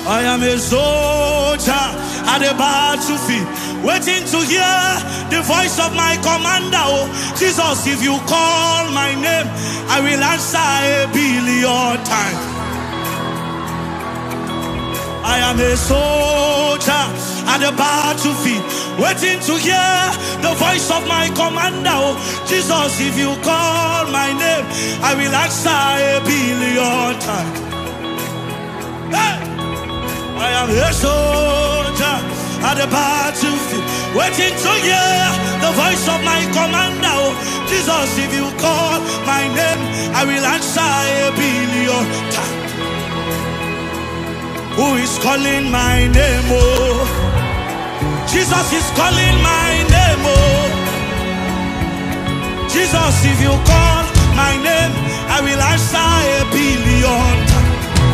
I am a soldier at the battlefield, waiting to hear the voice of my commander. Oh, Jesus, if you call my name, I will answer 1,000,000,000 times. I am a soldier at the battlefield, waiting to hear the voice of my commander. Oh, Jesus, if you call my name, I will answer 1,000,000,000 times. Hey! I am a soldier at the battlefield, waiting to hear the voice of my commander. Oh, Jesus, if you call my name, I will answer 1,000,000,000 times. Who is calling my name? Oh, Jesus is calling my name. Oh, Jesus, if you call my name, I will answer 1,000,000,000 times.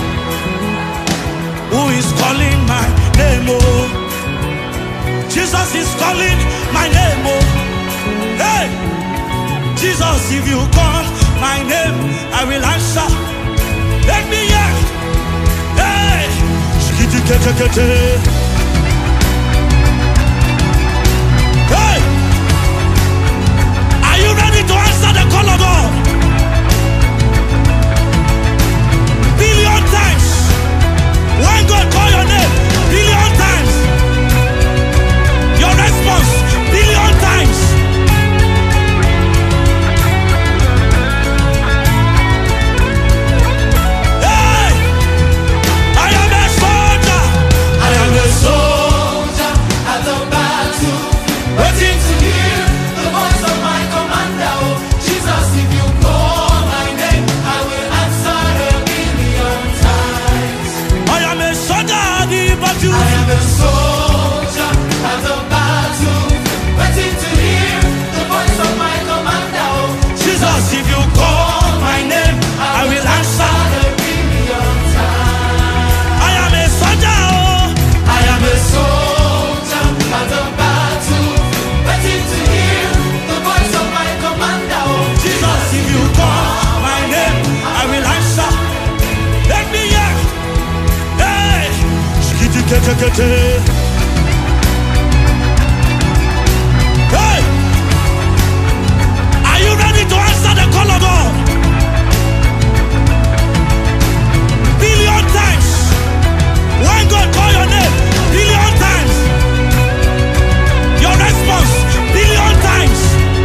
Who is calling my name? Oh, Jesus is calling my name. Oh, hey, Jesus, if you call my name, I will answer. Let me hear. Hey, hey, are you ready to answer the call of God? 1,000,000,000 times. When God call your name, 1,000,000,000 times. Your response, 1,000,000,000 times. Hey! I am a soldier. I am a soldier at the battle, waiting to hear the voice of my commander. Oh, Jesus, if you call my name, I will answer 1,000,000,000 times. I am a soldier at the battle. I am a soldier at the battle, waiting to hear the voice of my commander. Oh, Jesus, if you call my name, I will answer. 1,000,000,000 times. I am a soldier. Oh, I am a soldier at the battle, waiting to hear the voice of my commander. Oh, Jesus, if you call my name, I will answer. Let me hear. Hey, hey, are you ready to answer the call of God? 1,000,000,000 times. When God call your name, 1,000,000,000 times. Your response, 1,000,000,000 times.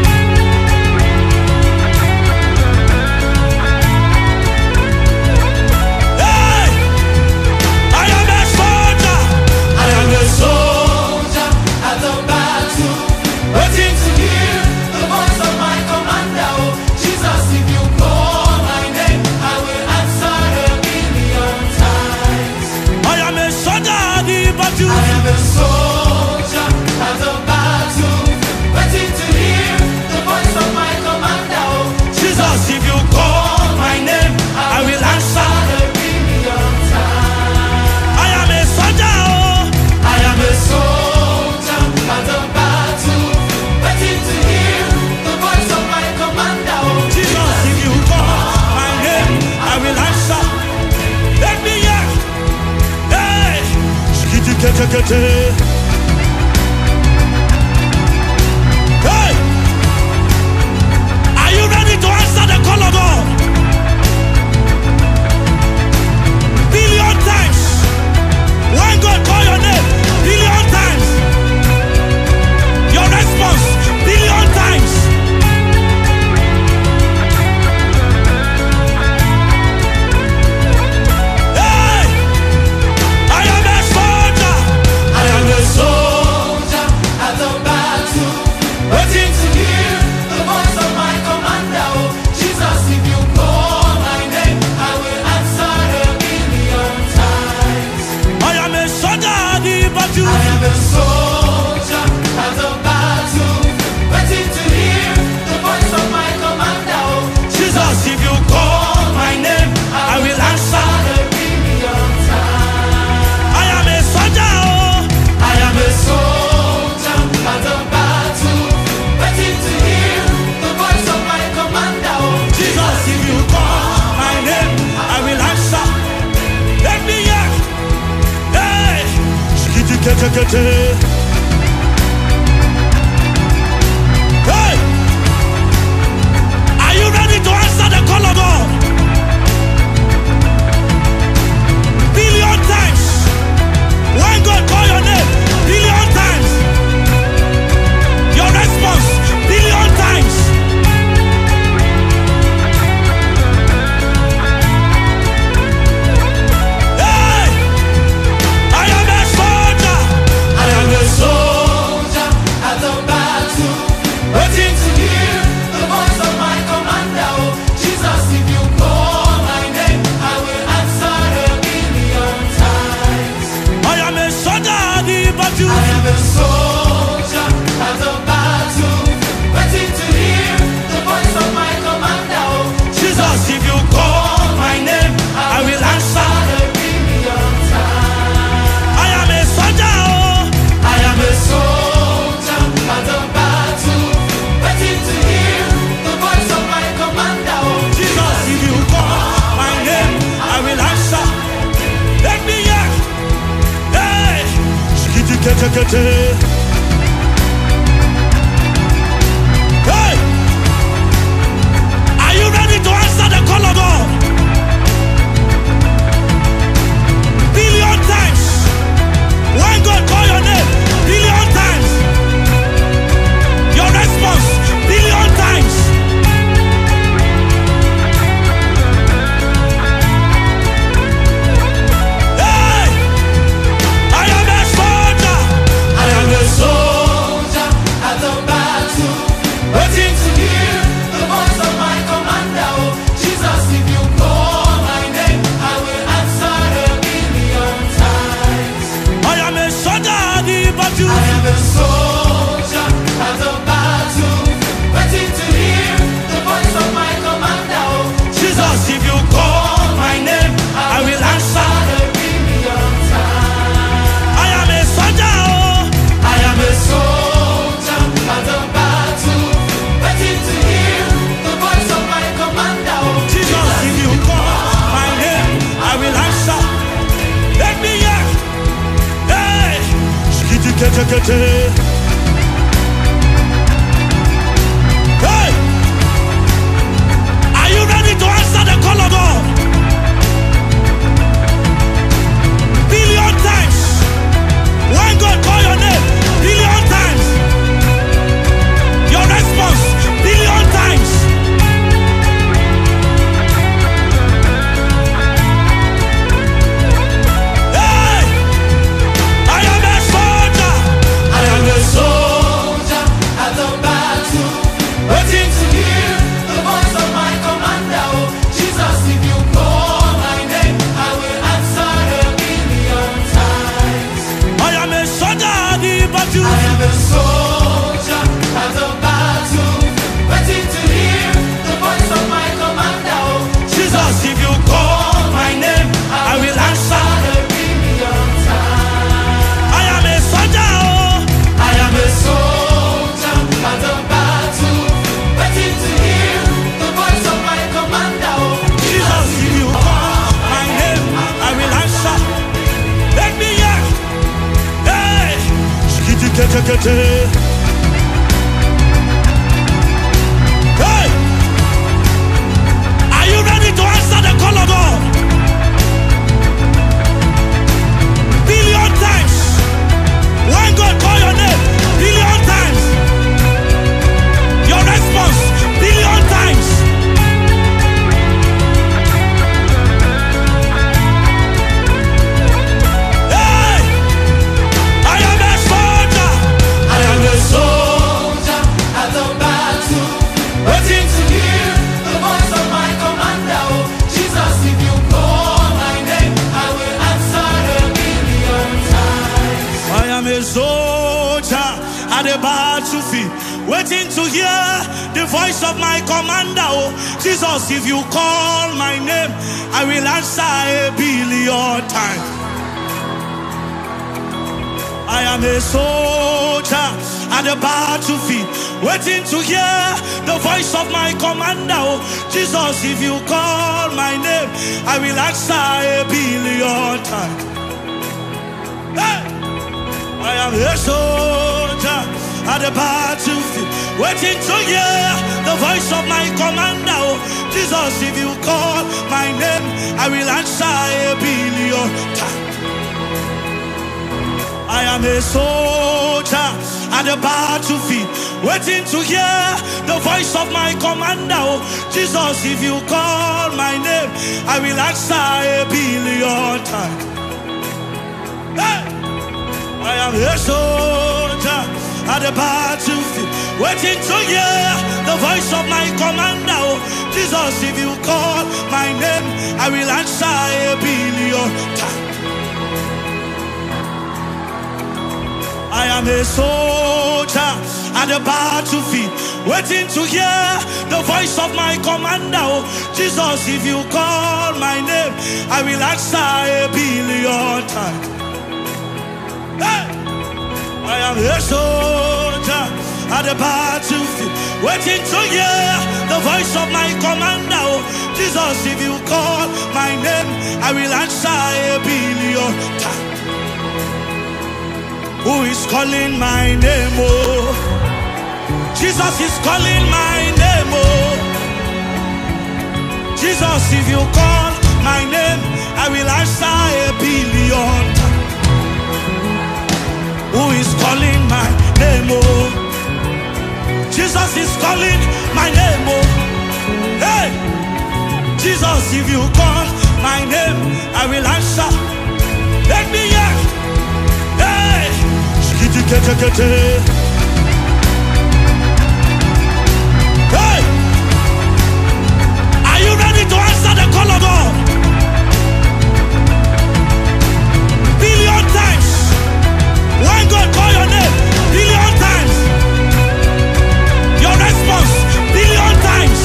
Hey, I am a soldier. I am a soldier at the battle, waiting to hear the voice of my commander. Oh, Jesus, if you call my name, I will answer 1,000,000,000 times. I am a soldier at the battle. I am a soldier at the battle, waiting to hear the voice of my commander. Oh, Jesus, if you call my name, I will answer. 1,000,000,000 times. I am a soldier. Oh, I am a soldier at the battle, waiting to hear the voice of my commander. Oh, Jesus, if you call my name, I will answer. Let me hear. Hey, hey, are you ready to answer the call of God? 1,000,000,000 times. When God call your name, 1,000,000,000 times. Your response, 1,000,000,000 times. Hey, I am a soldier. I am a Hey! Are you ready to answer the call of God? Billion times. When God call your name, billion times. Your response, billion times. Hey! I am a soldier. I am a soldier at the battle, waiting to hear the voice of my commander. Oh, Jesus, if you call my name, I will answer a billion times. I am a soldier at the battle. I am a soldier at the battle, waiting to hear the voice of my commander. Oh, Jesus, if you call my name, I will answer. a billion times. I am a soldier. Oh. I am a soldier at the battle, waiting to hear the voice of my commander. Oh, Jesus, if you call my name, I will answer. Let me hear. Hey, skitty kete kete. Hey, are you ready to answer the call of God? Billion times. When God call your name, billion times. Your response, billion times. Hey, I am a soldier. I am a soldier at the battle, waiting to hear the voice of my commander. Oh, Jesus, if you call my name, I will answer a billion times. I am a soldier at the battle. I am a soldier at the battle, waiting to hear the voice of my commander. Oh, Jesus, if you call my name, I will answer. a billion times. I am a soldier. Oh. I am a soldier at the battle, waiting to hear the voice of my commander. Oh, Jesus, if you call my name, I will answer. Let me hear. Hey, skitty kete kete. Hey, are you ready to answer the call of God? Billion times. When God call your name, billion times. Your response, billion times. Hey, I am a soldier. I am a soldier at the battle, waiting to hear the voice of my commander. Oh, Jesus, if you call my name, I will answer a billion times. I am a soldier at the battle. I am a soldier at the battle, waiting to hear the voice of my commander. Oh, Jesus, if you call my name, I will answer. a billion times. I am a soldier. Oh. I am a soldier at the battle, waiting to hear the voice of my commander. Oh, Jesus, if you call my name, I will answer. Let me hear. Hey, skitty kete kete. Hey, are you ready to answer the call of God? Billion times. When God call your name, billion times. Your response, billion times. Hey, I am a soldier. I am a soldier at the battle, waiting to hear the voice of my commander. Oh, Jesus, if you call my name, I will answer a billion times. I am a soldier at the battlefield, waiting to hear the voice of my commander. Oh, Jesus, if you call my name, I will answer a billion times. I am a soldier at the battlefield, waiting to hear the voice of my commander. Oh, Jesus, if you call my name, I will answer a billion times. Hey! I am a soldier at the battlefield, waiting to hear the voice of my commander. Oh, Jesus, if you call my name, I will answer a billion times. I am a soldier at the battlefield, waiting to hear the voice of my commander. Oh, Jesus, if you call my name, I will answer a billion times. Hey! I am a soldier at the battlefield, waiting to hear the voice of my commander. Oh, Jesus, if you call my name, I will answer a billion times. I am a soldier at the battlefield, waiting to hear the voice of my commander. Oh, Jesus, if you call my name, I will answer a billion times. Hey! I am a soldier at the battlefield, waiting to hear the voice of my commander. Oh, Jesus, if you call my name, I will answer a billion times. Who is calling my name? Oh, Jesus is calling my name. Oh, Jesus, if you call my name, I will answer a billion times. Who is calling my name? Oh, Jesus is calling my name. Oh, hey, Jesus, if you call my name, I will answer. Let me hear. Hey, hey, are you ready to answer the call of God? Billion times. When God call your name, billion times. Your response, billion times.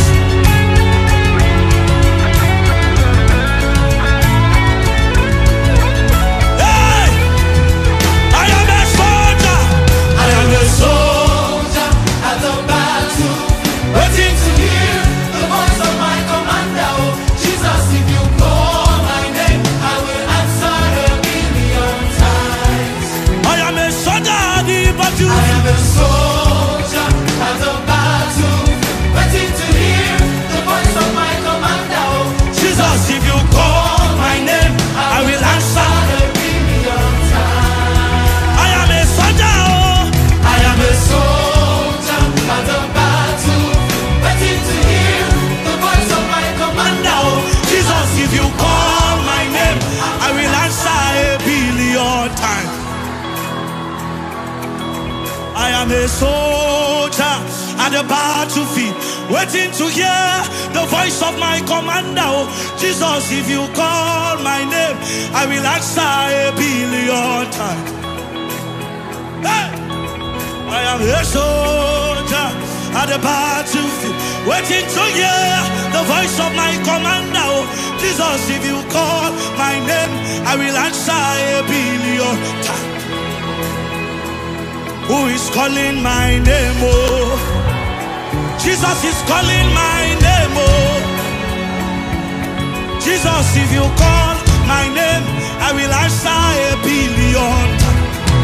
Hey! I am a soldier. I am a soldier at the battle, waiting to hear the voice of my commander. Oh, Jesus, if you call my name, I will answer a billion times. I am a soldier at the battle. I am a soldier at the battle, waiting to hear the voice of my commander. Oh, Jesus, if you call my name, I will answer. a billion times. I am a soldier. Oh, I am a soldier at the battle, waiting to hear the voice of my commander. oh, Jesus, if you call my name, I will answer a billion times. I am a soldier at the battlefield, waiting to hear the voice of my commander. Oh, Jesus, if you call my name, I will answer a billion times. Hey! I am a soldier at the battlefield, waiting to hear the voice of my commander. Oh, Jesus, if you call my name, I will answer a billion times. Who is calling my name? Oh, Jesus is calling my name. Oh, Jesus, if you call my name, I will answer a billion times.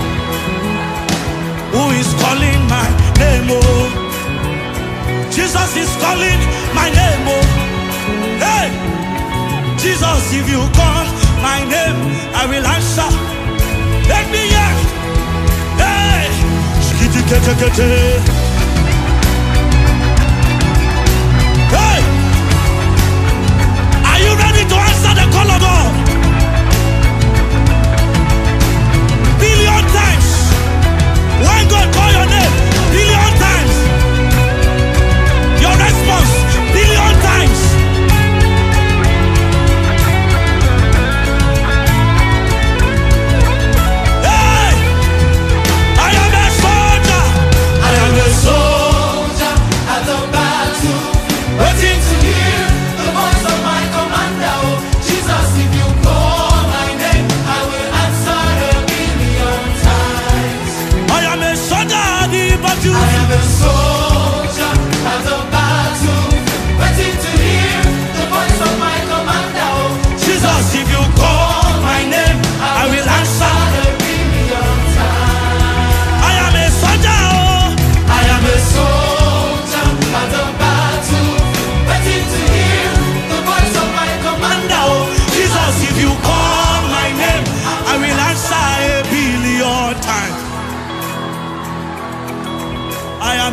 Who is calling my name? Oh, Jesus is calling my name. Oh, hey, Jesus, if you call my name, I will answer. Let me hear. Hey, hey, are you ready to answer the call of God? Billion times. When God call your name, billion times. Your response, billion times. Hey, I am a soldier. I am a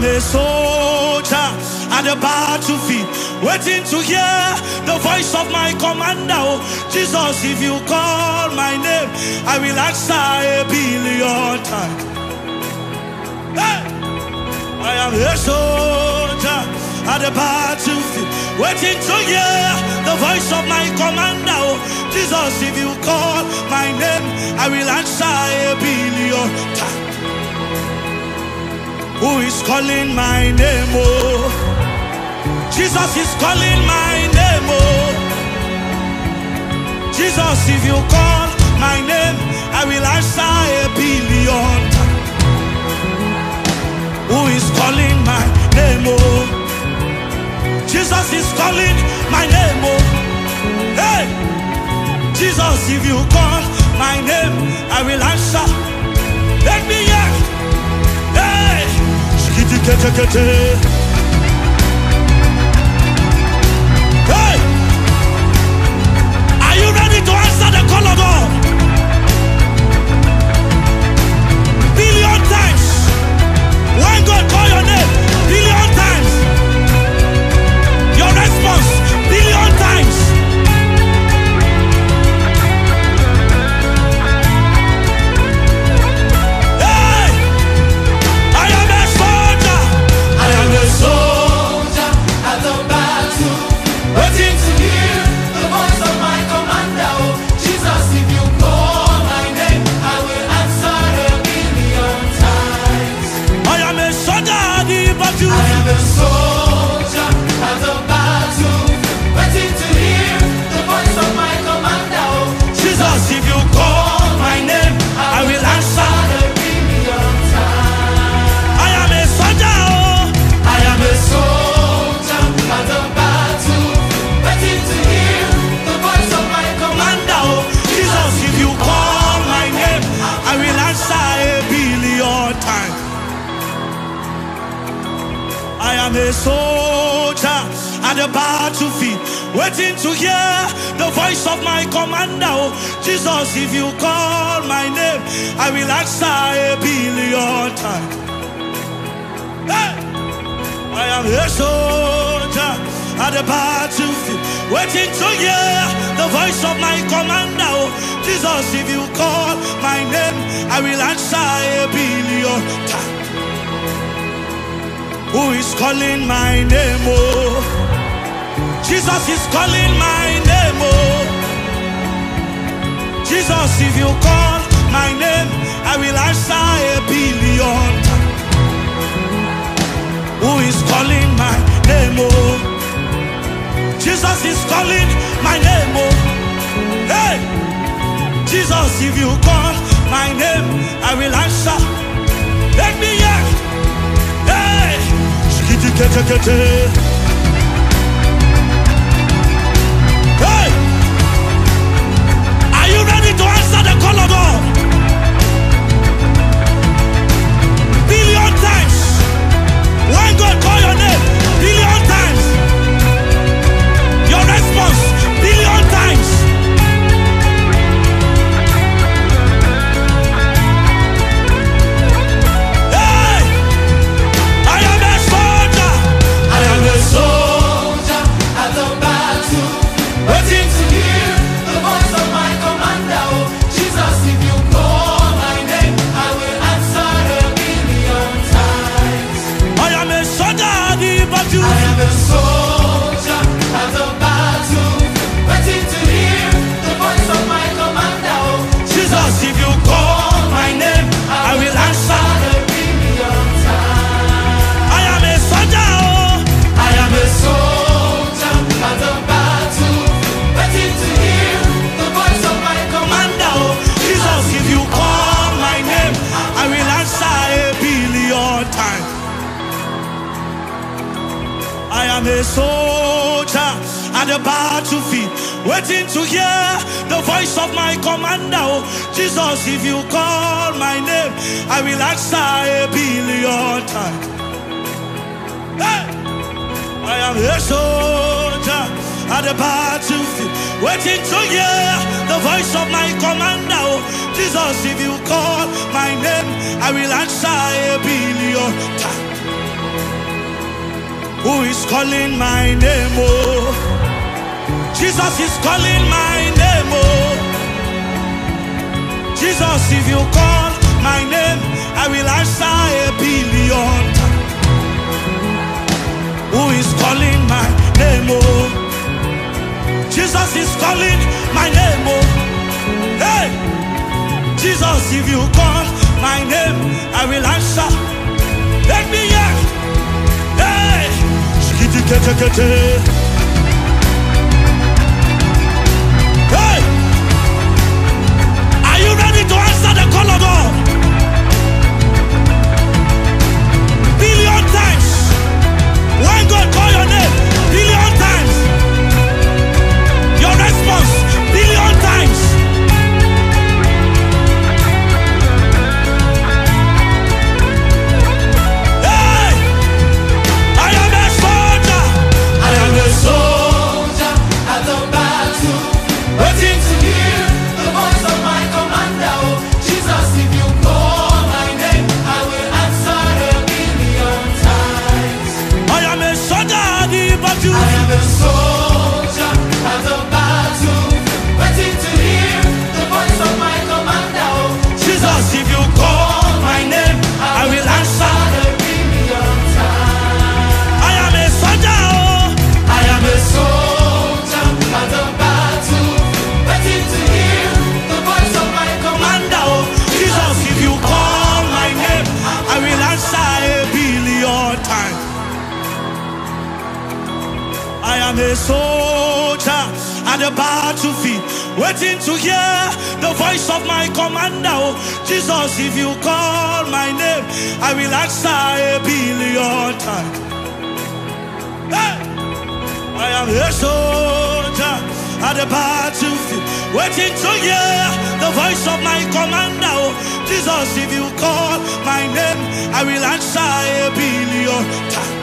am a soldier at the battlefield, waiting to hear the voice of my commander. Oh, Jesus, if you call my name, I will answer 1,000,000,000 times. Hey! I am a soldier at the battlefield, waiting to hear the voice of my commander. Oh, Jesus, if you call my name, I will answer 1,000,000,000 times. Who is calling my name? Oh, Jesus is calling my name. Oh, Jesus, if you call my name, I will answer 1,000,000,000 times. Who is calling my name? Oh, Jesus is calling my name. Oh, hey, Jesus, if you call my name, I will answer. Let me hear. Hey, hey, are you ready to answer the call of God? 1,000,000,000 times. When God call your name, 1,000,000,000 times. Your response, 1,000,000,000 times. Hey, I am a soldier. I am a soldier at the battle, waiting to hear the voice of my commander. Oh, Jesus, if you call my name, I will answer 1,000,000,000 times. I am a soldier at the battle. I am a soldier at the battle, waiting to hear the voice of my commander. Oh, Jesus, if you call my name, I will answer. 1,000,000,000 times. I am a soldier. Oh, I am a soldier at the battle, waiting to hear the voice of my commander. oh, Jesus, if you call my name, I will answer 1,000,000,000 times. I am a soldier at the battlefield, waiting to hear the voice of my commander. Oh, Jesus, if you call my name, I will answer 1,000,000,000 times. Hey! I am a soldier at the battlefield, waiting to hear the voice of my commander. Oh, Jesus, if you call my name, I will answer 1,000,000,000 times. Who is calling my name? Oh, Jesus is calling my name. Oh, Jesus, if you call my name, I will answer 1,000,000,000 times. Who is calling my name? Oh, Jesus is calling my name. Oh, hey, Jesus, if you call my name, I will answer. Let me hear. Hey, hey, are you ready to answer the call of God? 1,000,000,000 times. When God call your name, 1,000,000,000 times. Your response, 1,000,000,000 times. Hey, I am a soldier. I am a soldier at the battle, waiting to hear the voice of my commander. Oh, Jesus, if you call my name, I will answer 1,000,000,000 times. I am a soldier at the battle. I am a soldier at the battle, waiting to hear the voice of my commander. Oh, Jesus, if you call my name, I will answer. 1,000,000,000 times. I am a soldier. Oh, I am a soldier at the battle, waiting to hear the voice of my commander. oh, Jesus, if you call my name, I will answer 1,000,000,000 times. I am a soldier at the battlefield, waiting to hear the voice of my commander. Oh, Jesus, if you call my name, I will answer 1,000,000,000 times. Hey! I am a soldier at the battlefield, waiting to hear the voice of my commander. Oh, Jesus, if you call my name, I will answer 1,000,000,000 times. Who is calling my name? Oh, Jesus is calling my name. Oh, Jesus, if you call my name, I will answer a billion times. Who is calling my name? Oh, Jesus is calling my name. Oh, hey, Jesus, if you call my name, I will answer. Let me hear. Hey, hey, are you ready to answer the call of God? Billion times. When God call your name, billion times. Your response, billion times. Hey, I am a soldier. I am a soldier at the battle, waiting to hear the voice of my commander. Oh, Jesus, if you call my name, I will answer a billion times. I am a soldier at the battle. I am a soldier at the battle, waiting to hear the voice of my commander. Oh, Jesus, if you call my name, I will answer. a billion times. I am a soldier. Oh, I am a soldier at the battle, waiting to hear the voice of my commander. commander. Oh, Jesus, if you call my name, I will answer a billion times. I am a soldier at the battlefield, waiting to hear the voice of my commander. Oh, Jesus, if you call my name, I will answer a billion times. Hey! I am a soldier at the battlefield, waiting to hear the voice of my commander. Oh, Jesus, if you call my name, I will answer a billion times.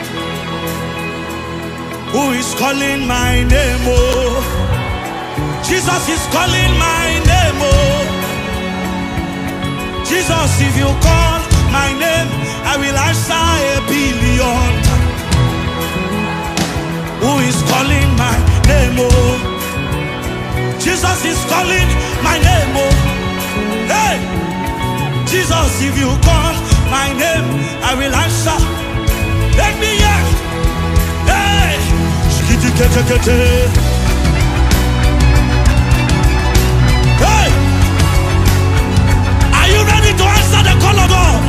Who is calling my name? Oh, Jesus is calling my name. Oh, Jesus, if you call my name, I will answer a billion times. Who is calling my name? Oh, Jesus is calling my name. Oh, hey, Jesus, if you call my name, I will answer. Let me hear. Hey, hey, are you ready to answer the call of God?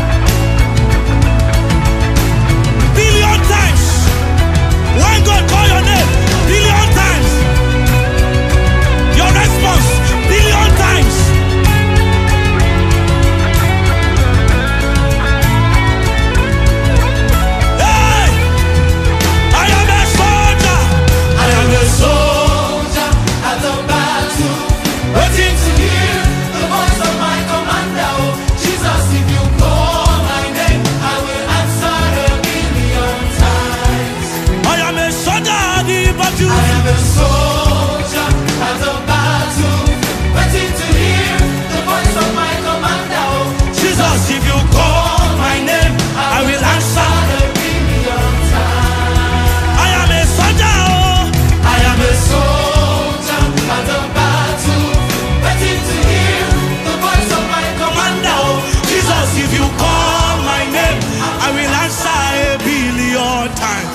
Billion times. When God call your name, billion times. Your response, billion times. Hey, I am a soldier. I am a soldier at the battle, waiting to hear the voice of my commander. Oh, Jesus, if you call my name, I will answer a billion times. I am a soldier at the battle. I am a soldier at the battle, waiting to hear the voice of my commander. Oh, Jesus, if you call my name, I will answer. a billion times. I am a soldier. Oh, I am a soldier at the battle, waiting to hear the voice of my commander. commander. Oh, Jesus, if you call my name, I will answer a billion times.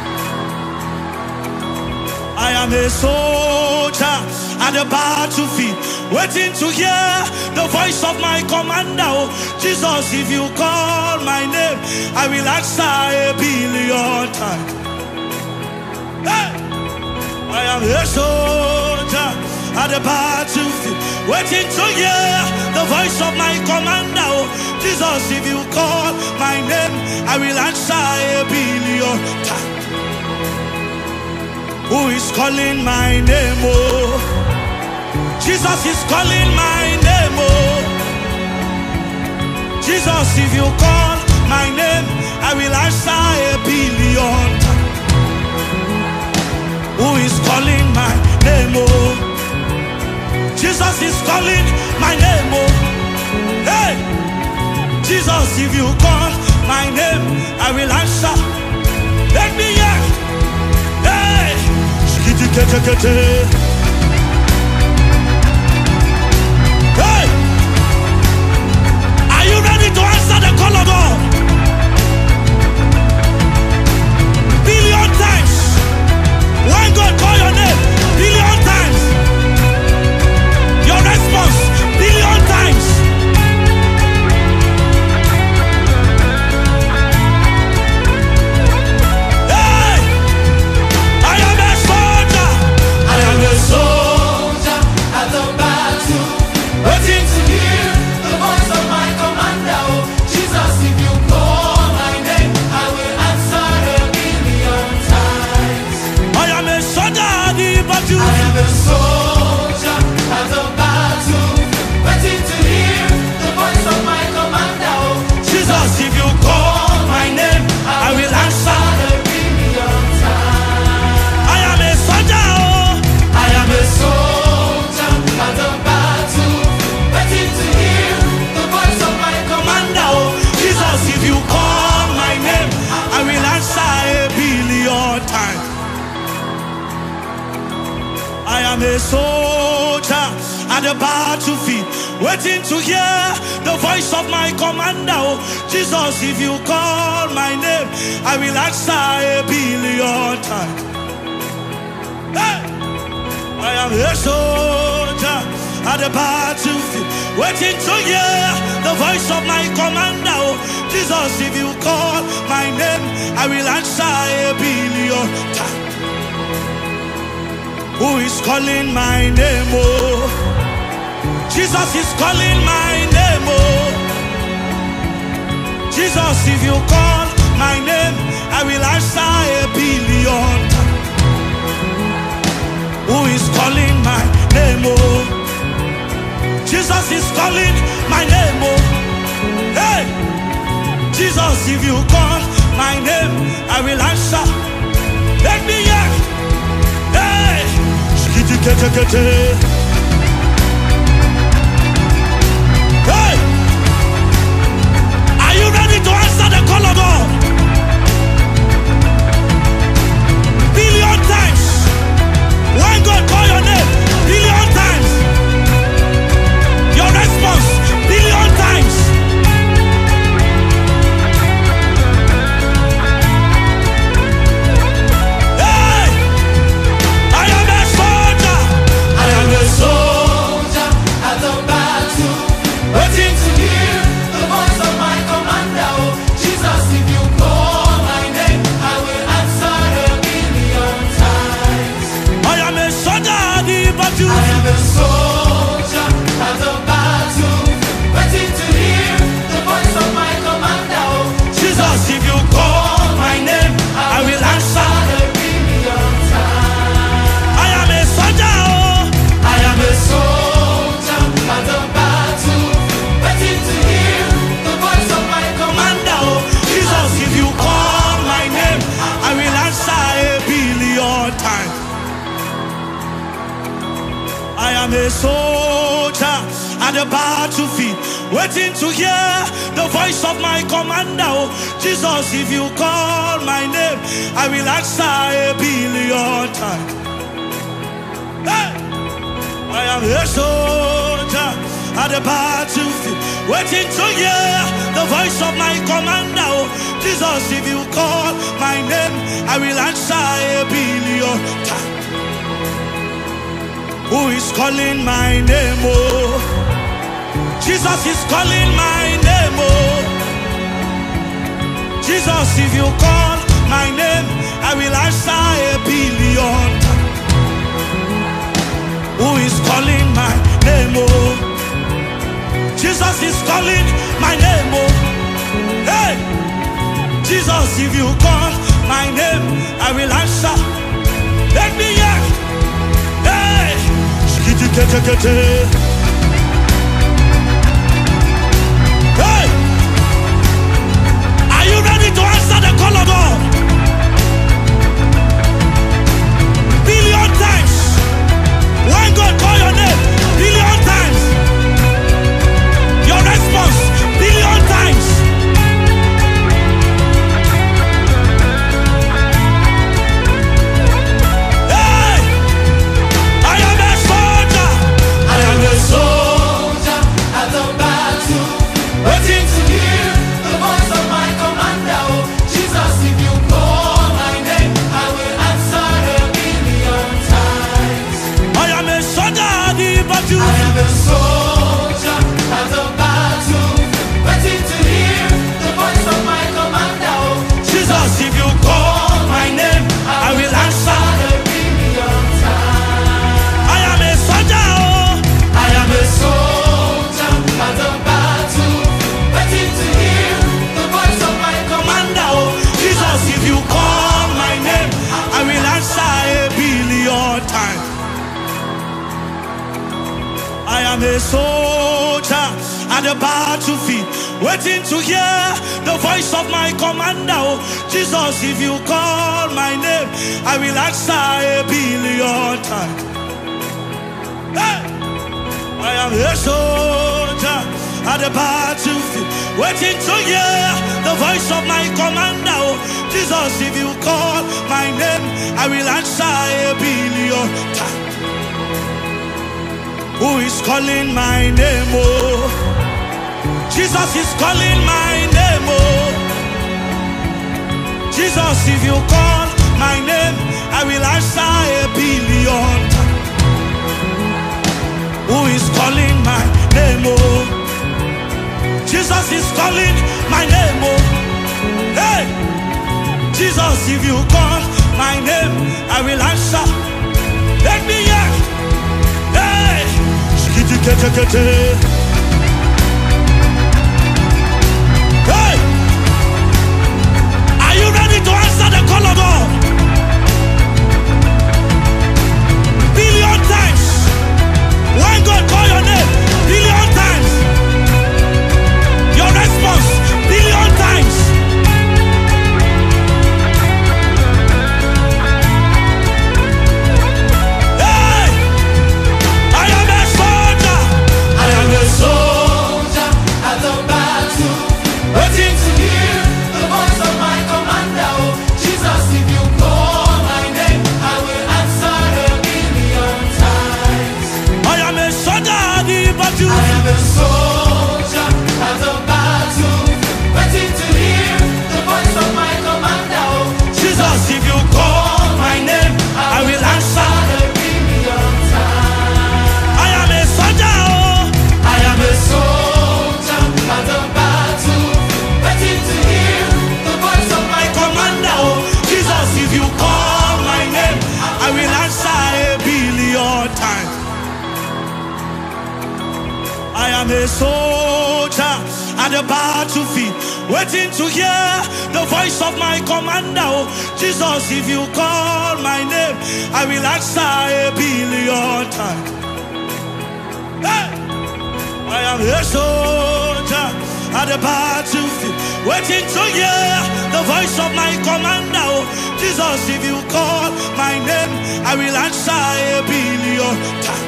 I am a soldier at the battlefield, waiting to hear the voice of my commander. Oh, Jesus, if you call my name, I will answer a billion times. Hey! I am a soldier at the battlefield, waiting to hear the voice of my commander. Oh, Jesus, if you call my name, I will answer a billion times. Who is calling my name? Oh, Jesus is calling my name. Oh, Jesus, if you call my name, I will answer a billion times. Who is calling my name? Oh, Jesus is calling my name. Oh, hey, Jesus, if you call my name, I will answer. Let me Hey! Are you ready to answer the call of God? Billion times. When God call your name, billion times. Your response, billion times. Hey! I am a soldier. I am a soldier at the battle, waiting to hear the voice of my commander. Oh, Jesus, if you call my name, I will answer a billion times. I am a soldier at the battle. I am a soldier at the battle, waiting to hear the voice of my commander. Oh, Jesus, if you call my name, I will answer. a billion times. I am a soldier. Oh. I am a soldier at the battle, waiting to hear the voice of my commander. Oh, Jesus, if you call my name, I will answer a billion times. I am a soldier at the battlefield, waiting to hear the voice of my commander. Oh, Jesus, if you call my name, I will answer a billion times. Hey! I am a soldier at the battlefield, waiting to hear the voice of my commander. Oh, Jesus, if you call my name, I will answer a billion times. Who is calling my name? Oh, Jesus is calling my name. Oh, Jesus, if you call my name, I will answer a billion times. Who is calling my name? Oh, Jesus is calling my name. Oh, hey, Jesus, if you call my name, I will answer. Let me hear. Hey, hey, are you ready to answer the call of God? Billion times. When God call your name, billion times. Your response, billion times. Hey! I am a soldier. I am a soldier at the battle, waiting to hear the voice of my commander. Oh, Jesus, if you call my name, I will answer a billion times. I am a soldier at the battle. I am a soldier at the battle, waiting to hear the voice of my commander. Oh, Jesus, if you call my name, I will answer. a billion times. I am a soldier. Oh. I am a soldier at the battle, waiting to hear the voice of my commander. Oh, Jesus, if you call my name, I will answer a billion times. I am a soldier at the battlefield, waiting to hear the voice of my commander. Oh, Jesus, if you call my name, I will answer a billion times. Hey! I am a soldier at the battlefield, waiting to hear the voice of my commander. Oh, Jesus, if you call my name, I will answer a billion times. Who is calling my name? Oh, Jesus is calling my name. Oh, Jesus, if you call my name, I will answer a billion times. Who is calling my name? Oh, Jesus is calling my name. Oh, hey, Jesus, if you call my name, I will answer. Let me hear. Hey, hey, are you ready to answer the call of God? Billion times. When God call your name, billion times. Your response, billion times. Hey! billion times. I am a soldier at the battlefield, waiting to hear the voice of my commander. Oh, Jesus, if you call my name, I will answer a billion times. Hey! I am a soldier at the battlefield, waiting to hear the voice of my commander. Oh, Jesus, if you call my name, I will answer a billion times. Who is calling my name? Oh, Jesus is calling my name. Oh, Jesus, if you call my name, I will answer a billion times. Who is calling my name? Oh, Jesus is calling my name. Oh, hey, Jesus, if you call my name, I will answer. Let me hear. Hey, hey, are you ready to answer the call of God? Billion times. When God call your name, billion times. Your response, billion times. Hey, I am a soldier. I am a soldier at the battle, waiting to hear the voice of my commander. Oh, Jesus, if you call my name, I will answer a billion times. I am a soldier at the battle. I am a soldier at the battle, waiting to hear the voice of my commander. Oh, Jesus, if you call my name, I will answer. a billion times. I am a soldier. Oh, I am a soldier at the battle, waiting to hear the voice of my commander. Oh, Jesus, if you call my name, I will answer a billion times. I am a soldier at the battlefield, waiting to hear the voice of my commander. Oh, Jesus, if you call my name, I will answer a billion times. Hey! I am a soldier at the battlefield, waiting to hear the voice of my commander. Oh, Jesus, if you call my name, I will answer a billion times.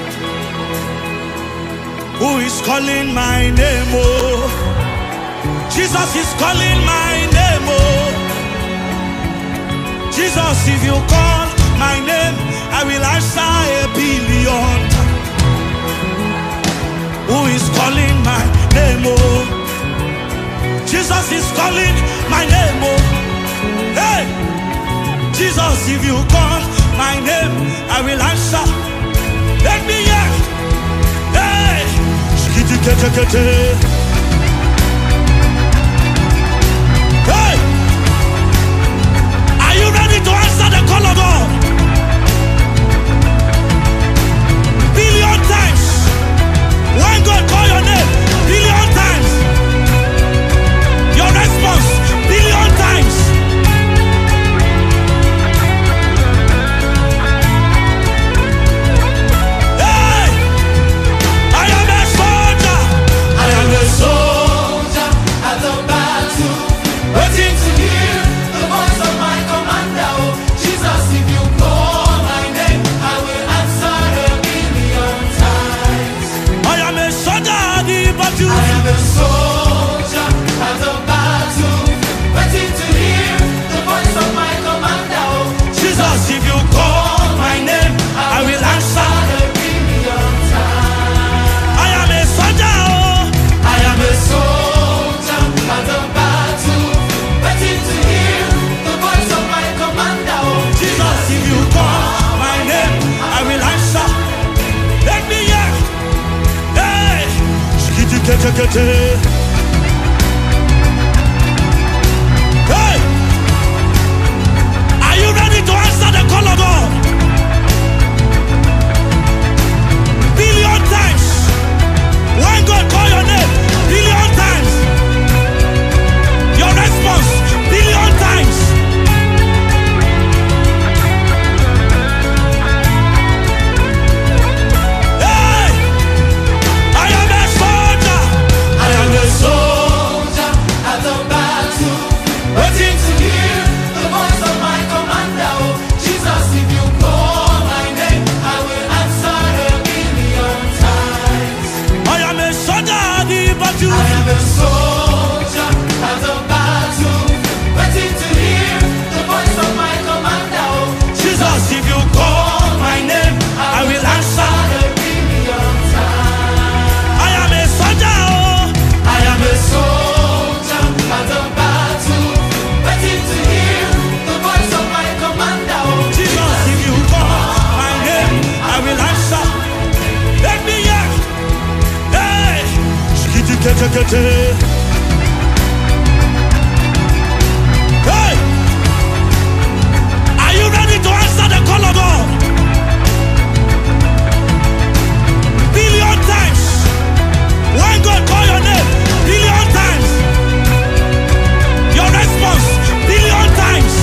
Who is calling my name? Oh, Jesus is calling my name. Oh, Jesus, if you call my name, I will answer a billion times. Who is calling my name? Oh, Jesus is calling my name. Oh, hey, Jesus, if you call my name, I will answer. Let me hear. Hey, hey, are you ready to answer the call of God? Billion times. When God call your name, billion times. Your response, billion times. Hey, I am a soldier. I am a soldier at the battle, waiting to hear the voice of my commander. Oh, Jesus, if you call my name, I will answer a billion times. I am a soldier at the battle. I am a soldier at the battle, waiting to hear the voice of my commander. Oh, Jesus, if you call my name, I will answer. a billion times. I am a soldier. Oh, I am a soldier at the battle, waiting to hear the voice of my commander. Oh, Jesus, if you call my name, I will answer. Let me hear. Hey, hey, are you ready to answer the call of God? Billion times. When God call your name, billion times. Your response, billion times. Hey! Are you ready to answer the call of God? Billion times. When God call your name, billion times. Your response, billion times.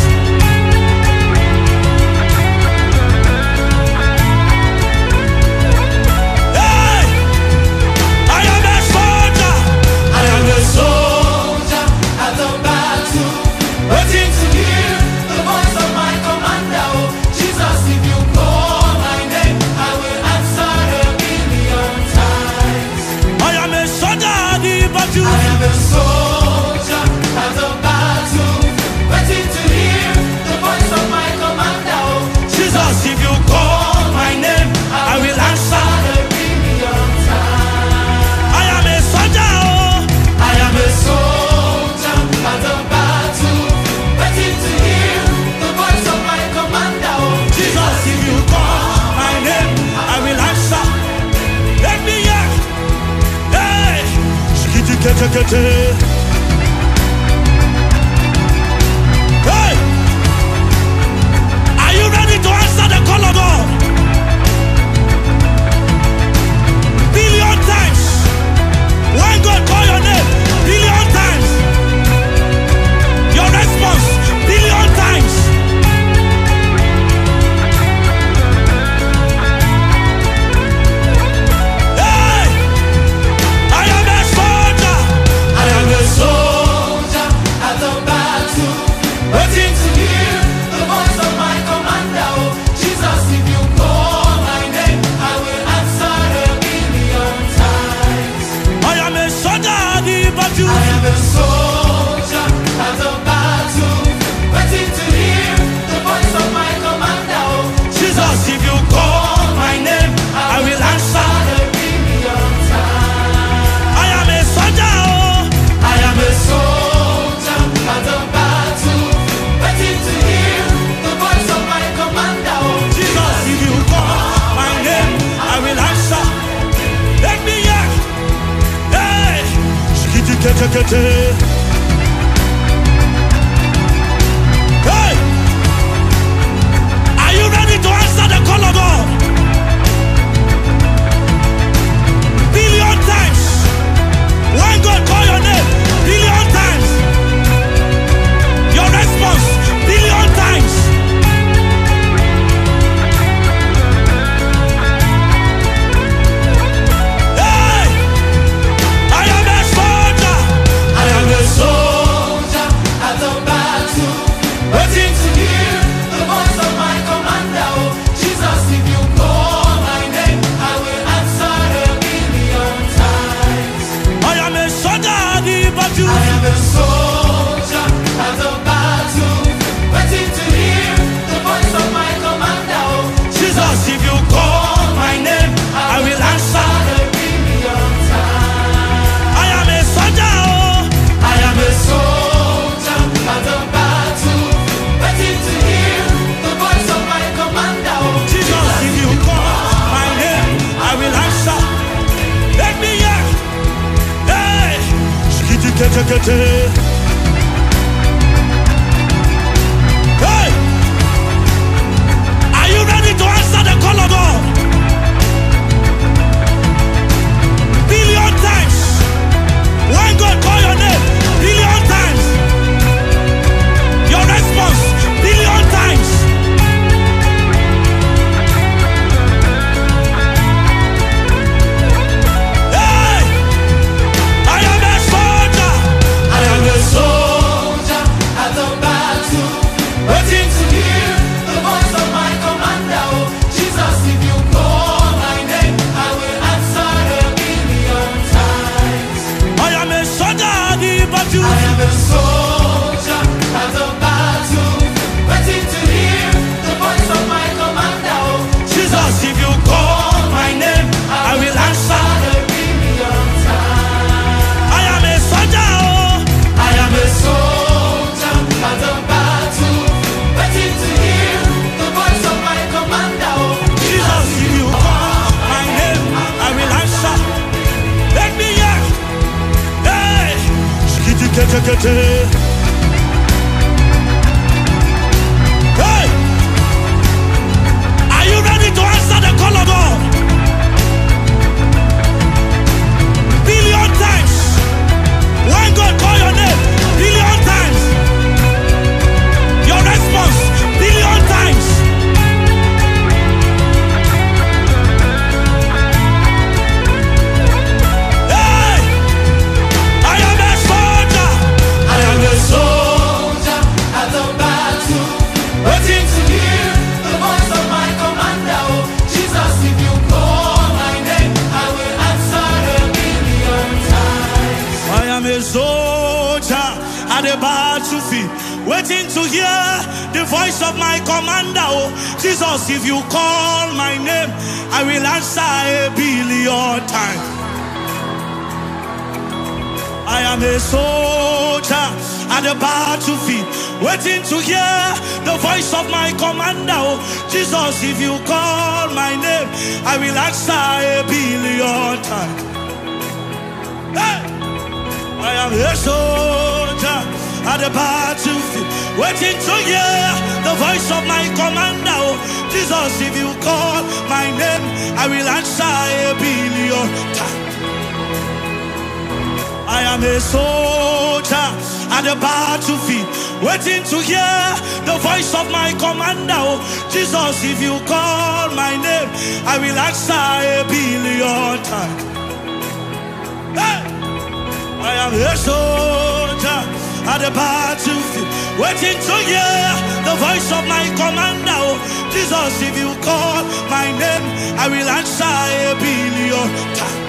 Hey! I am a soldier. I am a soldier at the battle, waiting to hear the voice of my commander. Oh, Jesus, if you call my name, I will answer a million times. I am a soldier at the battle. I am a soldier at the battle, waiting to hear the voice of my commander. Oh, Jesus, if you call my name, I will answer. a million times. I am a soldier. Oh. I am a soldier at the battle, waiting to hear the voice of my commander. Oh, Jesus, if you call my name, I will answer. Let me hear. Hey, skitty kete kete. Hey, are you ready to answer the call of God? Billion times. When God call your name, billion times. Your response, billion times. Hey, I am a soldier. I am a soldier at the battle, waiting to hear the voice of my commander. Oh, Jesus, if you call my name, I will answer a million times. I am a soldier at the battle. I am a soldier at the battle, waiting to hear the voice of my commander. Oh, Jesus, if you call my name, I will answer. a million times. I am a soldier. Oh. I am a soldier at the battle, waiting to hear the voice of my commander. Oh, Jesus, if you call my name, I will answer. Let me hear. Hey, skitty kete kete. Hey, are you ready to answer the call of God? Billion times. When God call your name, billion times. Your response, billion times. Hey, I am a soldier. I am a soldier at the battle, waiting to hear the voice of my commander. Oh, Jesus, if you call my name, I will answer a million times. I am a soldier at the battle. I am a soldier at the battle, waiting to hear the voice of my commander. Oh, Jesus, if you call my name, I will answer. a million times. I am a soldier. Oh. I am a soldier at the battle, waiting to hear the voice of my commander. Oh, Jesus, if you call my name, I will answer. Let me hear. Hey, skitty kete kete. Hey, are you ready to answer the call of God? Billion times. When God call your name, billion times. Your response, billion times. Hey, I am a soldier. I am a Hey! Are you ready to answer the call of God? Billion times. When God call your name, billion times. Your response, billion times. Hey! I am a soldier. I am a soldier at the battle, waiting to hear the voice of my commander. Oh, Jesus, if you call my name, I will answer a million times. I am a soldier at the battlefield, waiting to hear the voice of my commander. Oh, Jesus, if you call my name, I will answer a billion times. I am a soldier at the battlefield, waiting to hear the voice of my commander. Oh, Jesus, if you call my name, I will answer a billion times. Hey! I am a soldier at the battlefield, waiting to hear the voice of my commander. Oh, Jesus, if you call my name, I will answer a billion times. I am a soldier at the battlefield, waiting to hear the voice of my commander. Oh, Jesus, if you call my name, I will answer a billion times. Hey! I am a soldier at the battlefield, waiting to hear the voice of my commander. Oh, Jesus, if you call my name, I will answer a billion times.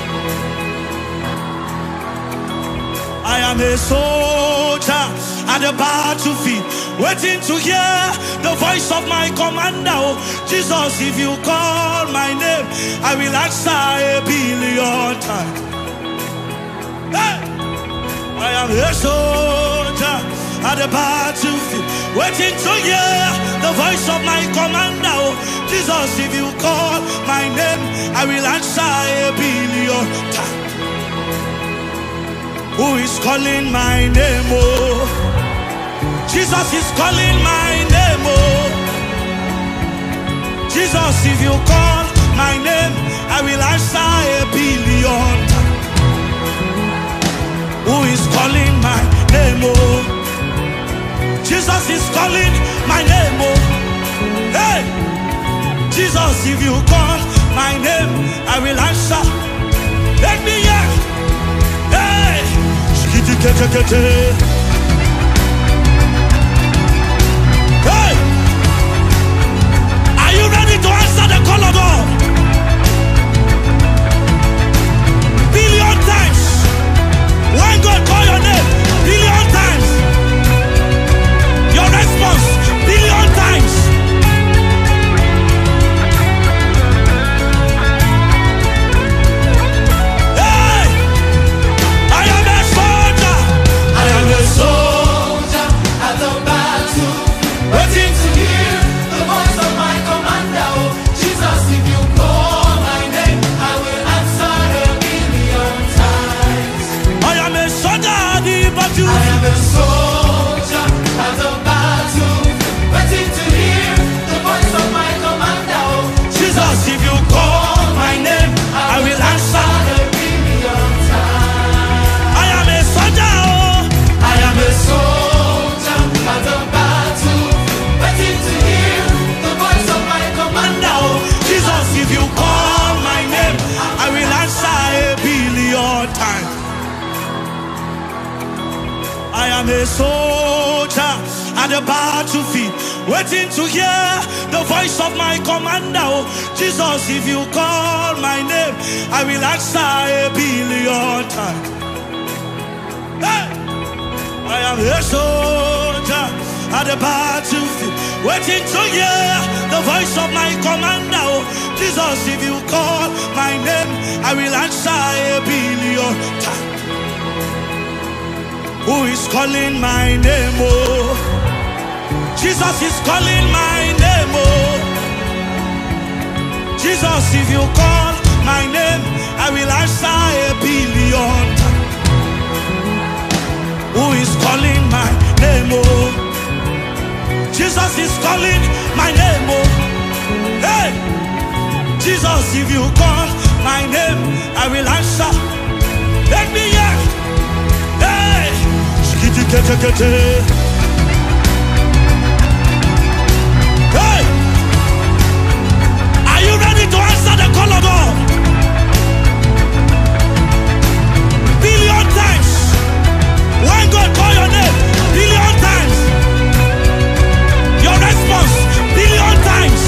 I am a soldier at the battlefield, waiting to hear the voice of my commander. Oh, Jesus, if you call my name, I will answer a billion times. Hey! I am a soldier at the battlefield, waiting to hear the voice of my commander. Oh, Jesus, if you call my name, I will answer a billion times. Who is calling my name? Oh, Jesus is calling my name. Oh, Jesus, if you call my name, I will answer a billion times. Who is calling my name? Oh, Jesus is calling my name. Oh, hey, Jesus, if you call my name, I will answer. Let me hear. Hey, hey, are you ready to answer the call of God? Billion times. When God call your name, billion times. Your response, billion times. Hey! I am a soldier. I am a soldier at the battle, waiting to hear the voice of my commander. Oh, Jesus, if you call my name, I will answer a million times. I am a soldier at the battle. I am a soldier at the battle, waiting to hear the voice of my commander. Oh, Jesus, if you call my name, I will answer. a million times. I am a soldier. Oh, I am a soldier at the battle, waiting to hear the voice of my commander. oh, Jesus, if you call my name, I will answer a billion times. I am a soldier at the battlefield, waiting to hear the voice of my commander. Oh, Jesus, if you call my name, I will answer a billion times. Hey! I am a soldier at the battlefield, waiting to hear the voice of my commander. Oh, Jesus, if you call my name, I will answer a billion times. Who is calling my name? Oh, Jesus is calling my name. Oh, Jesus, if you call my name, I will answer a billion times. Who is calling my name, oh. Jesus is calling my name, oh. Hey, Jesus, if you call my name, I will answer. Let me hear. Hey, hey, are you ready to answer the call of God? Billion times. When God call your name, billion times. Your response, billion times.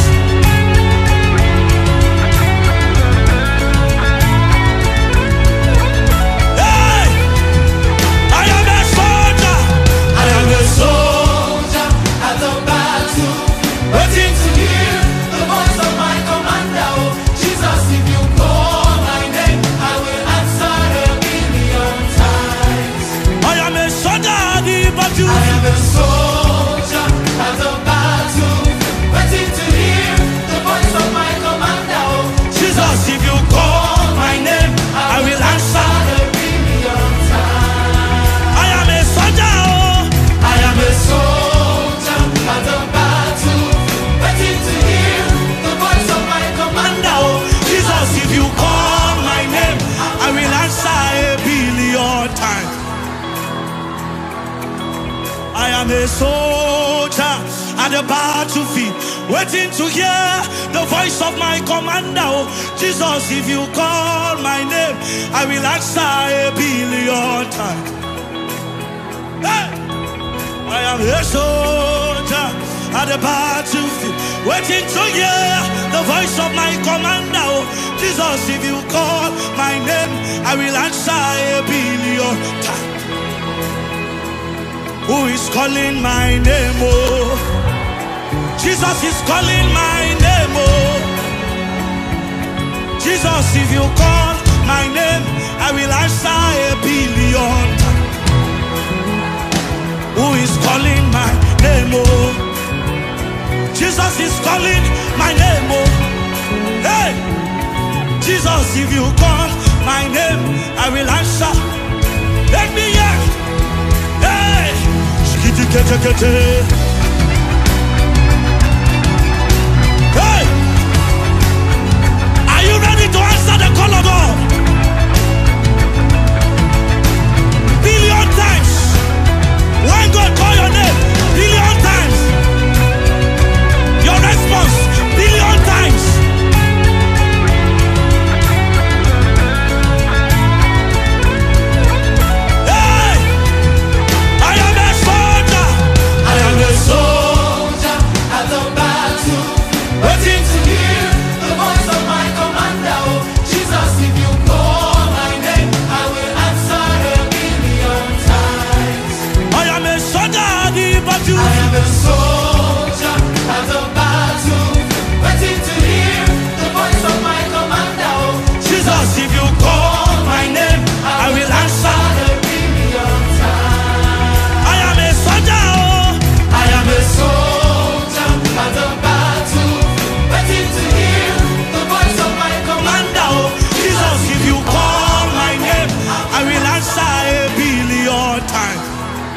Hey, I am a soldier. I am a soldier at the battle, waiting to hear the voice of my commander. Oh, Jesus, if you call my name, I will answer a billion times. I am a soldier at the battle. I am a soldier at the battle, waiting to hear the voice of my commander. Oh, Jesus, if you call my name, I will answer. a billion times. I am a soldier, oh. I am a soldier at the battle, waiting to hear the voice of my commander. Oh, Jesus, if you call my name, I will answer a billion times. I am a soldier at the battlefield, waiting to hear the voice of my commander. Oh, Jesus, if you call my name, I will answer a billion times. Hey! I am a soldier at the battlefield, waiting to hear the voice of my commander. Oh, Jesus, if you call my name, I will answer a billion times. Who is calling my name, oh? Jesus is calling my name, oh. Jesus, if you call my name, I will answer a billion times. Who is calling my name, oh? Jesus is calling my name, oh. Hey, Jesus, if you call my name, I will answer. Let me hear. Hey, hey, are you ready to answer the call of God? Billion times. When God call your name, billion times. Your response, billion times. Hey, I am a soldier. I am a soldier at the battle, waiting to hear the voice of my commander. Oh, Jesus, if you call my name, I will answer a billion times. I am a soldier at the battle. I am a soldier at the battle, waiting to hear the voice of my commander. Oh, Jesus, if you call my name, I will answer. a billion times. I am a soldier, oh. I am a soldier at the battle, waiting to hear the voice of my commander. Oh, Jesus, if you call my name, I will answer a billion times.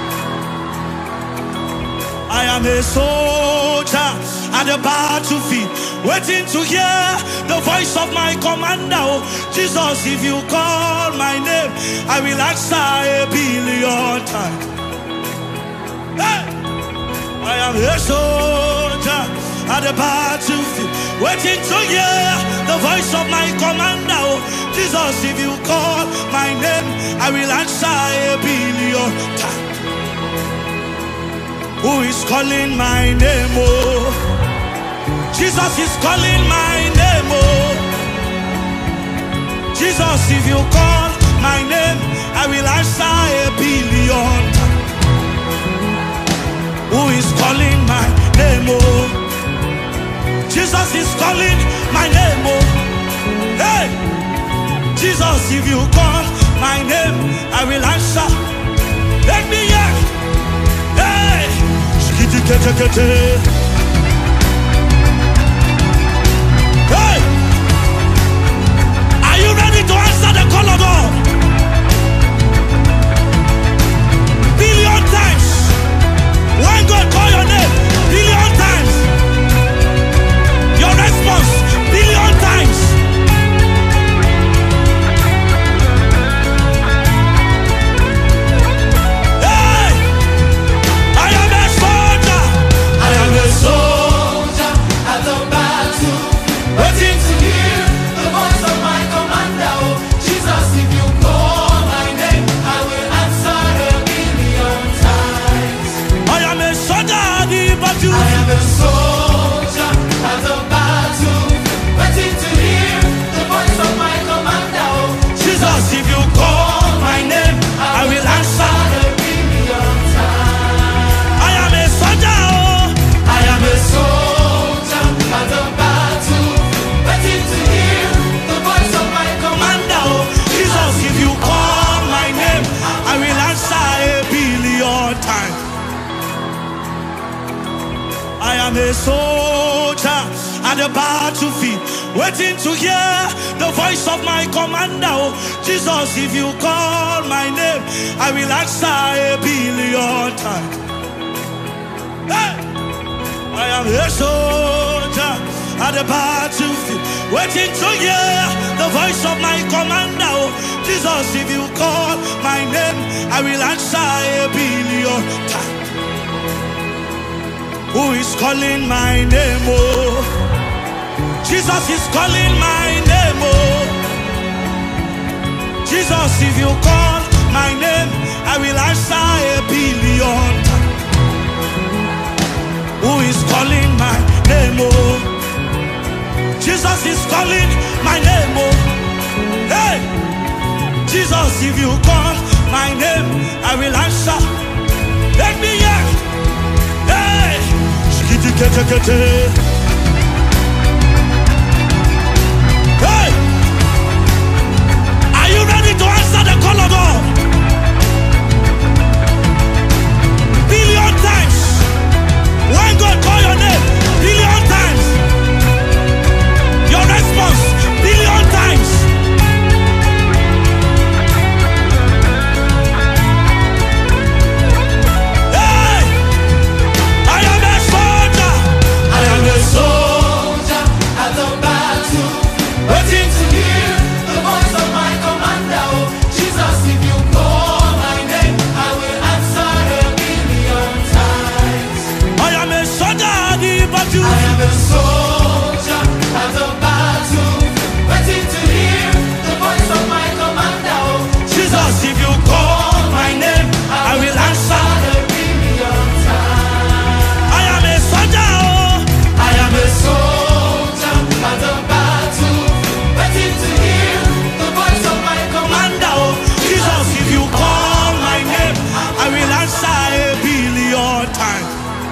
I am a soldier at the battlefield, waiting to hear the voice of my commander. Oh, Jesus, if you call my name, I will answer a billion times. Hey! I am a soldier at the battlefield, waiting to hear the voice of my commander. Oh, Jesus, if you call my name, I will answer a billion times. Who is calling my name, oh? Jesus is calling my name, oh. Jesus, if you call my name, I will answer a billion times. Who is calling my name, oh? Jesus is calling my name, oh. Hey, Jesus, if you call my name, I will answer. Let me hear. Hey, hey, are you ready to answer the call of God? Billion the battlefield, waiting to hear the voice of my commander. Oh, Jesus, if you call my name, I will answer 1,000,000,000 times. Hey! I am a soldier at the battlefield, waiting to hear the voice of my commander. Oh, Jesus, if you call my name, I will answer 1,000,000,000 times. Who is calling my name? Oh, Jesus is calling my name. Oh, Jesus, if you call my name, I will answer 1,000,000,000 times. Who is calling my name? Oh, Jesus is calling my name. Oh, hey, Jesus, if you call my name, I will answer. Let me hear. Hey, hey, are you ready to answer the call of God? 1,000,000,000 times. When God call your name, 1,000,000,000 times. Your response, 1,000,000,000 times. Hey, I am a soldier. I am a soldier at the battle, waiting to hear the voice of my commander. Oh, Jesus, if you call my name, I will answer 1,000,000,000 times. I am a soldier at the battle. I am a soldier at the battle, waiting to hear the voice of my commander. Oh, Jesus, if you call my name, I will answer. 1,000,000,000 times. I am a soldier. Oh, I am a soldier at the battle, waiting to hear the voice of my commander. Manda, oh, Jesus, if you call my name, I will answer 1,000,000,000 times.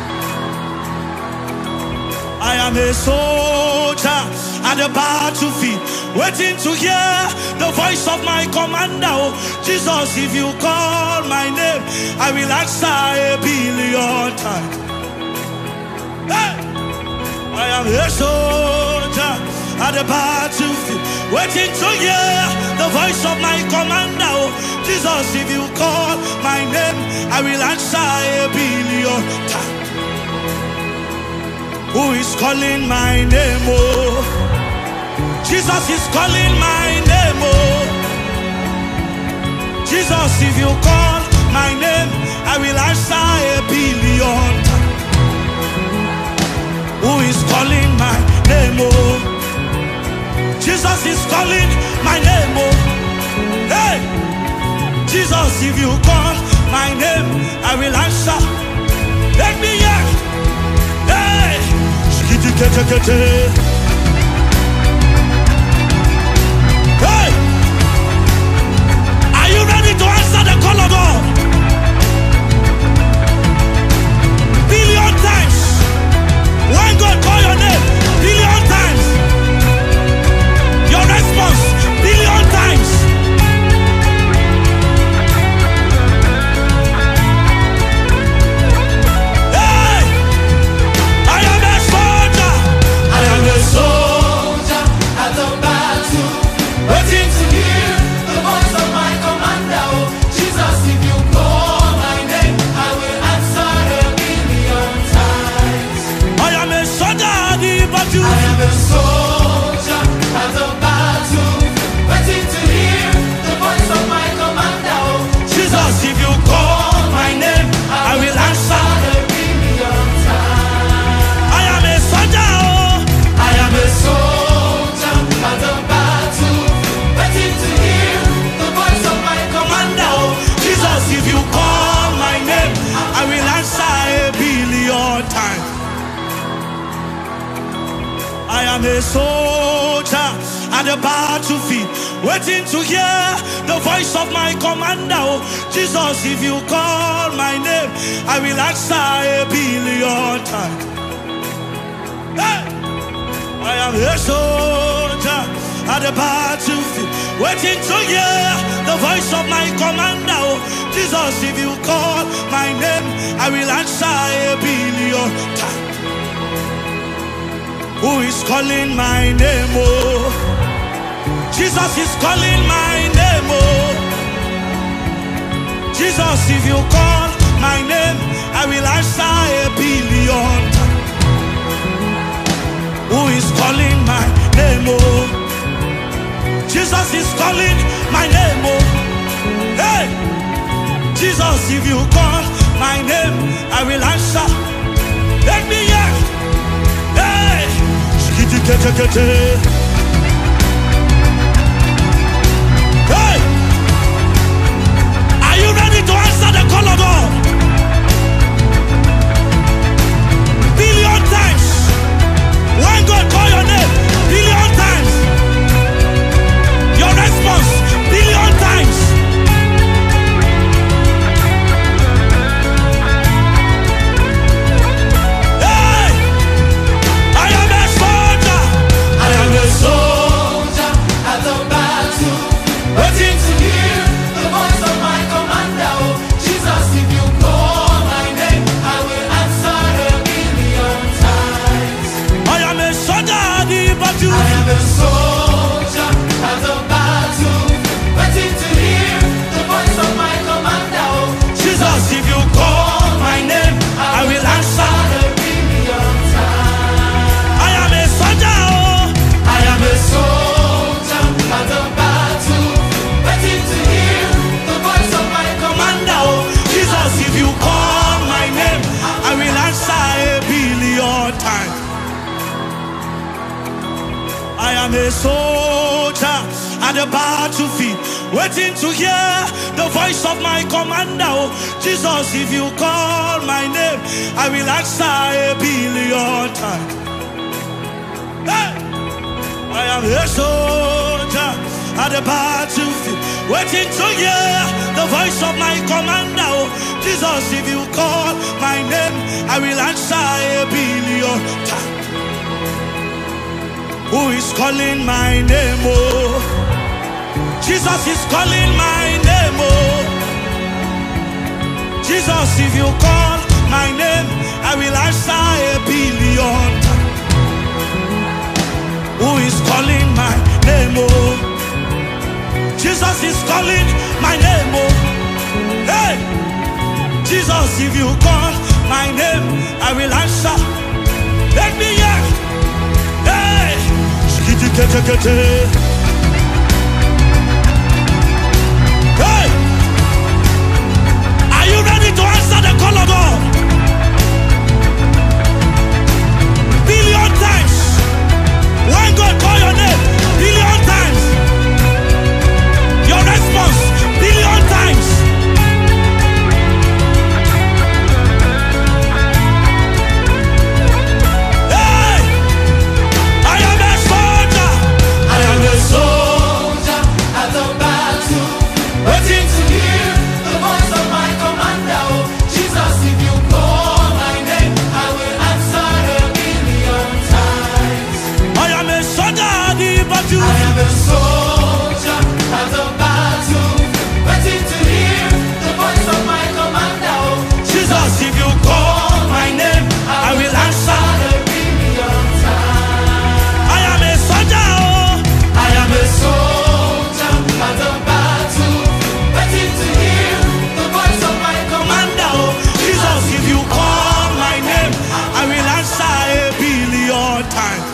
I am a soldier at the battlefield, waiting to hear the voice of my commander. Oh, Jesus, if you call my name, I will answer 1,000,000,000 times. Hey! I am a soldier at the battlefield, waiting to hear the voice of my commander. Oh, Jesus, if you call my name, I will answer 1,000,000,000 times. Who is calling my name? Oh, Jesus is calling my name. Oh, Jesus, if you call my name, I will answer 1,000,000,000 times. Who is calling my name? Oh, Jesus is calling my name. Oh, hey, Jesus, if you call my name, I will answer. Let me hear. Hey, hey, are you ready to answer the call of God? 1,000,000,000 times. When God call your name, 1,000,000,000 times. Your response, 1,000,000,000 times. Hey, I am a soldier. I am a soldier at the battle, waiting to hear the voice of my commander. Oh, Jesus, if you call my name, I will answer 1,000,000,000 times. I am a soldier at the battle. I am a soldier at the battle, waiting to hear the voice of my commander. Oh, Jesus, if you call my name, I will answer. 1,000,000,000 times. I am a soldier. Oh, I am a soldier at the battle, waiting to hear the voice of my commander. oh, Jesus, if you call my name, I will answer 1,000,000,000 times. I am a soldier at the battlefield, waiting to hear the voice of my commander. Oh, Jesus, if you call my name, I will answer 1,000,000,000 times. Hey! I am a soldier at the battlefield, waiting to hear the voice of my commander. Oh, Jesus, if you call my name, I will answer 1,000,000,000 times. Who is calling my name? Oh, Jesus is calling my name. Oh, Jesus, if you call my name, I will answer a billion times. Who is calling my name? Oh, Jesus is calling my name. Oh, hey, Jesus, if you call my name, I will answer. Let me hear. Hey, hey, are you ready to answer the call of God? Billion times. When God call your name, billion times. Your response, billion times. Hey, I am a soldier. I am a soldier at the battle, waiting to hear the voice of my commander. Oh, Jesus, if you call my name, I will answer a billion times. I am a soldier at the battle. I am a soldier at the battle, waiting to hear the voice of my commander. Oh, Jesus, if you call my name, I will answer. a billion times. I am a soldier. Oh, I am a soldier at the battle, waiting to hear the voice of my commander. Oh, Jesus, if you call my name, I will answer a billion times. I am a soldier at the battlefield, waiting to hear the voice of my commander. Oh, Jesus, if you call my name, I will answer a billion times. Hey! I am a soldier at the battlefield, waiting to hear the voice of my commander. Oh, Jesus, if you call my name, I will answer a billion times. Who is calling my name? Oh, Jesus is calling my name. Oh, Jesus, if you call my name, I will answer a billion times. Who is calling my name? Oh, Jesus is calling my name. Oh, hey, Jesus, if you call my name, I will answer. Let me hear. Hey, hey, are you ready to answer the call of God? Billion times. When God call your name, billion times. Your response, billion times. Hey, I am a soldier. I am a soldier at the battle, waiting to hear the voice of my commander. Oh, Jesus, if you call my name, I will answer a billion times. I am a soldier at the battle. I am a soldier at the battle, waiting to hear the voice of my commander. Oh, Jesus, if you call my name, I will answer. a billion times. I am a soldier. Oh, I am a soldier at the battle, waiting to hear the voice of my commander. Oh, Jesus, if you call my name, I will answer a billion times.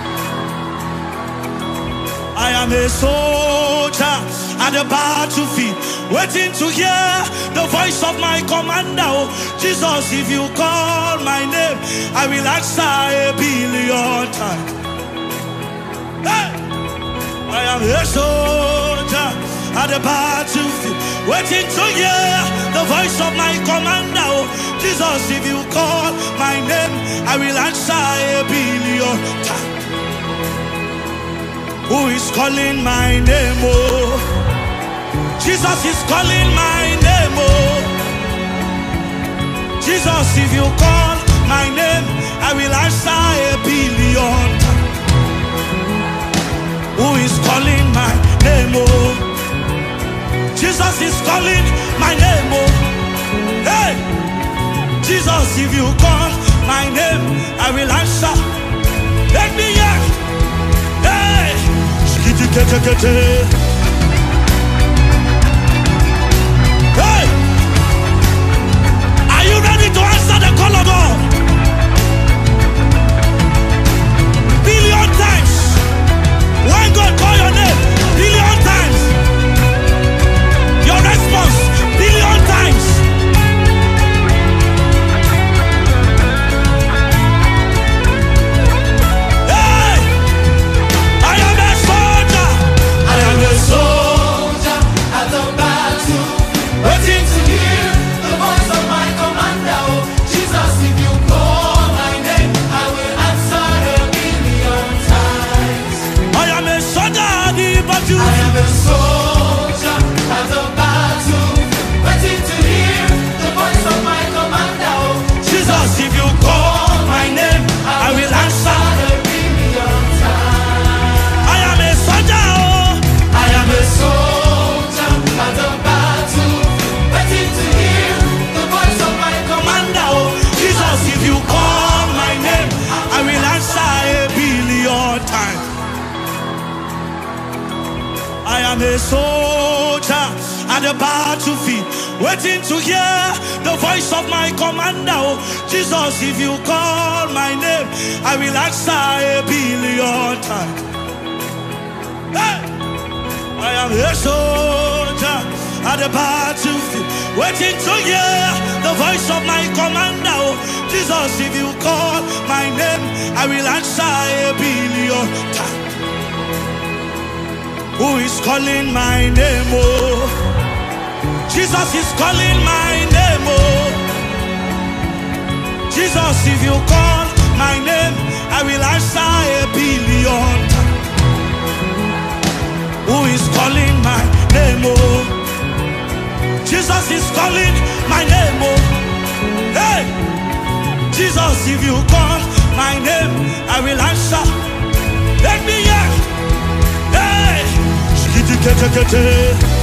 I am a soldier at the battlefield, waiting to hear the voice of my commander. Oh, Jesus, if you call my name, I will answer a billion times. Hey! I am a soldier at the battlefield, waiting to hear the voice of my commander. Oh, Jesus, if you call my name, I will answer a billion times. Who is calling my name? Oh, Jesus is calling my name. Oh, Jesus, if you call my name, I will answer a billion times. Who is calling my name? Oh, Jesus is calling my name. Oh, hey, Jesus, if you call my name, I will answer. Let Let me hear. Hey, skitty kete kete. Hey, are you ready to answer the call of God? Billion times. When God call your name, billion times. Your response, billion times. Hey, I am a soldier. I am a soldier at the battle, waiting to hear the voice of my commander. Oh, Jesus, if you call my name, I will answer a million times. I am a soldier at the battle. I am a soldier at the battle, waiting to hear the voice of my commander. Oh, Jesus, if you call my name, I will answer. a million times. I am a soldier. Oh. I am a soldier at the battle, waiting to hear the voice of my commander. Oh, Jesus, if you call my name, I will answer a billion times. I am a soldier at the battlefield, waiting to hear the voice of my commander. Oh, Jesus, if you call my name, I will answer a billion times. Hey! I am a soldier at the battlefield, waiting to hear the voice of my commander. Oh, Jesus, if you call my name, I will answer a billion times. Who is calling my name? Oh, Jesus is calling my name. Oh, Jesus, if you call my name, I will answer a billion times. Who is calling my name? Oh, Jesus is calling my name. Oh, hey, Jesus, if you call my name, I will answer. Let me hear. Hey, skitty kete kete.